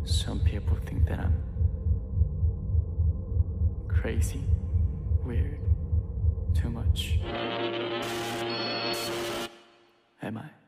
Some people think that I'm crazy, weird, too much. Am I?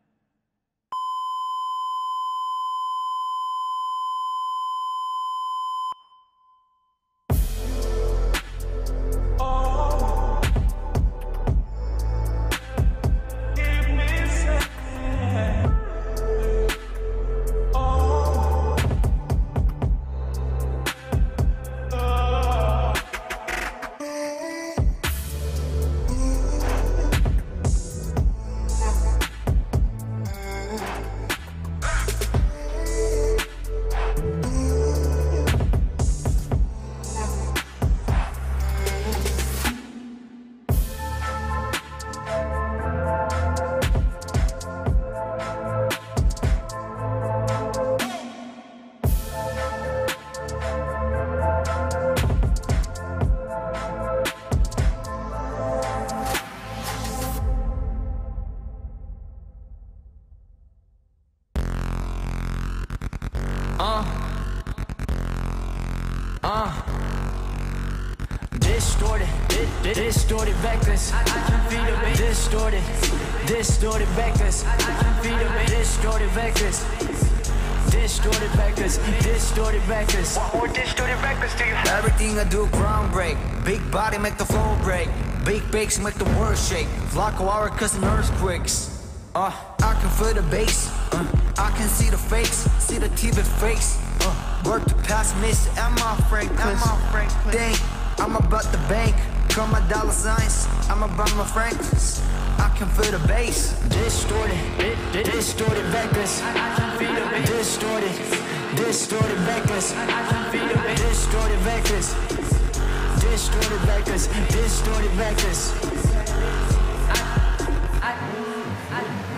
Distorted vectors, I can feel it. Distorted vectors, I can feel it. Distorted vectors, distorted vectors, distorted vectors. What more distorted vectors do you have? Everything I do ground break. Big body make the floor break. Big bakes make the world shake. Flock of our cousin earthquakes. I can feel the bass. I can see the fakes, see the TV fakes. Work the past miss and my Franklin. Dang, I'm about the bank. Call my dollar signs, I'm about my Franklins. I can feel the bass. Distorted vectors, I can feel it. Distorted vectors, I can feel it. Distorted vectors, distorted vectors, distorted vectors.